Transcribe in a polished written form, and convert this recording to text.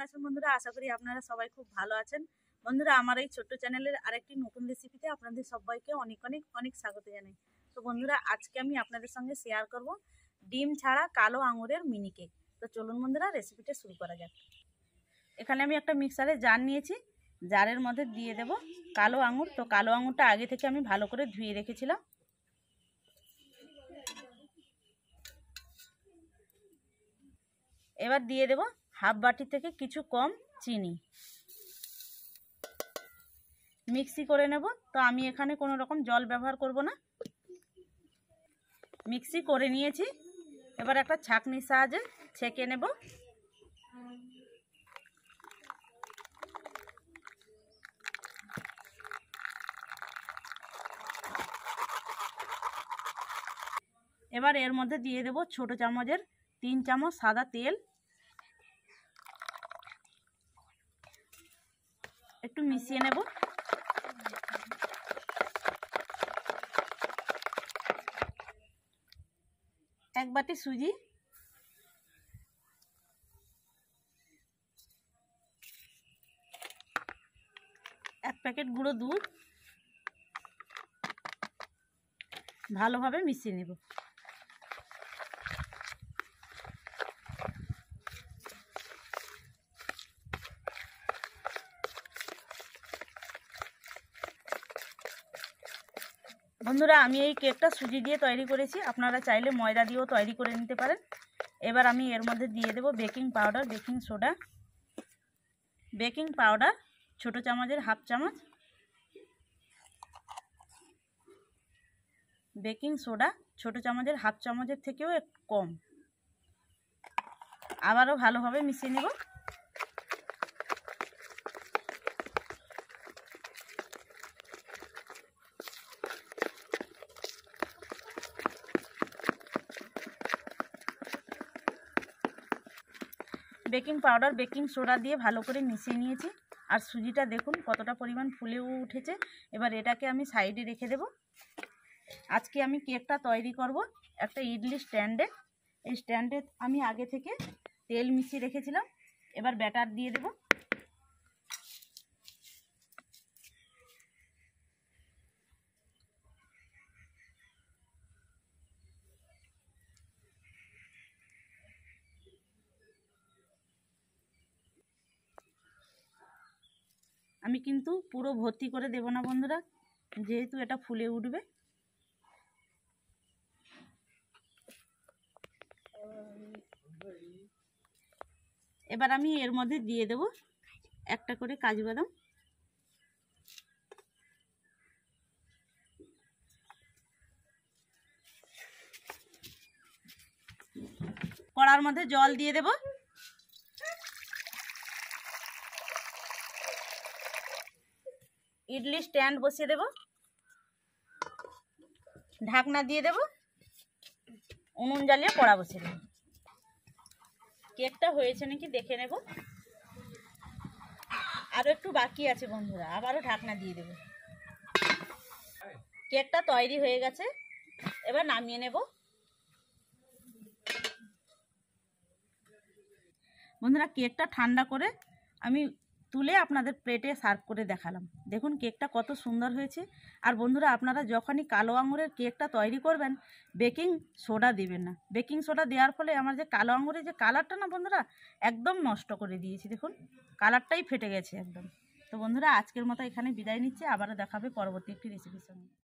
আছেন বন্ধুরা? আশা করি আপনারা সবাই খুব ভালো আছেন। বন্ধুরা, আমার এই ছোট্ট চ্যানেলের আরেকটি নতুন রেসিপিতে আপনাদের সবাইকে অনেক অনেক অনেক স্বাগত জানাই। তো বন্ধুরা, আজকে আমি আপনাদের সঙ্গে শেয়ার করব ডিম ছাড়া কালো আঙুরের মিনি কেক। তো চলুন বন্ধুরা, রেসিপিটা শুরু করা যাক। এখানে আমি একটা মিক্সারে জার নিয়েছি, জারের মধ্যে দিয়ে দেব কালো আঙুর। তো কালো আঙুরটা আগে থেকে আমি ভালো করে ধুয়ে রেখেছিলাম। এবার দিয়ে দেব হাফ বাটি থেকে কিছু কম চিনি। মিক্সি করে নেব। তো আমি এখানে কোনো রকম জল ব্যবহার করব না, মিক্সি করে নিয়েছি। এবার একটা ছাঁকনির সাহায্যে ছেঁকে নেব। এবার এর মধ্যে দিয়ে দেব ছোট চামচের 3 চামচ সাদা তেল। একটু মিশিয়ে নেব। এক বাটি সুজি, এক প্যাকেট গুঁড়ো দুধ ভালোভাবে মিশিয়ে নেব। বন্ধুরা, আমি এই কেকটা সুজি দিয়ে তৈরি করেছি, আপনারা চাইলে ময়দা দিয়েও তৈরি করে নিতে পারেন। এবার আমি এর মধ্যে দিয়ে দেব baking powder, baking soda. Baking powder ছোট চামচের হাফ চামচ, বেকিং সোডা ছোট চামচের হাফ চামচের থেকেও একটু কম। আবারও ভালোভাবে মিশিয়ে নেব। বেকিং পাউডার, বেকিং সোডা দিয়ে ভালো করে মিশিয়ে নিয়েছি। আর সুজিটা দেখুন কতটা পরিমাণ ফুলে উঠেছে। এবার এটাকে আমি সাইডে রেখে দেব। আজকে আমি কেকটা তৈরি করব একটা ইডলি স্ট্যান্ডে। এই স্ট্যান্ডে আমি আগে থেকে তেল মিশিয়ে রেখেছিলাম। এবার ব্যাটার দিয়ে দেব। আমি কিন্তু পুরো ভর্তি করে দেব না বন্ধুরা, যেহেতু এটা ফুলে উঠবে। এবার আমি এর মধ্যে দিয়ে দেব একটা করে কাজু বাদাম। কড়ার মধ্যে জল দিয়ে দেব। ইডলি স্ট্যান্ড বসিয়ে দেব, ঢাকনা দিয়ে দেব, উনুন জ্বালিয়ে কড়া বসিয়ে দেব। কেকটা হয়েছে নাকি দেখে নেব। আরও একটু বাকি আছে বন্ধুরা, আবারও ঢাকনা দিয়ে দেব। কেকটা তৈরি হয়ে গেছে, এবার নামিয়ে নেব। বন্ধুরা, কেকটা ঠান্ডা করে আমি তুলে আপনাদের প্লেটে সার্ভ করে দেখালাম। দেখুন কেকটা কত সুন্দর হয়েছে। আর বন্ধুরা, আপনারা যখনই কালো আঙুরের কেকটা তৈরি করবেন, বেকিং সোডা দেবেন না। বেকিং সোডা দেওয়ার ফলে আমার যে কালো আঙুরের যে কালারটা না বন্ধুরা, একদম নষ্ট করে দিয়েছি। দেখুন কালারটাই ফেটে গেছে একদম। তো বন্ধুরা, আজকের মতো এখানে বিদায় নিচ্ছি। আবারও দেখাবে পরবর্তী একটি রেসিপির সঙ্গে।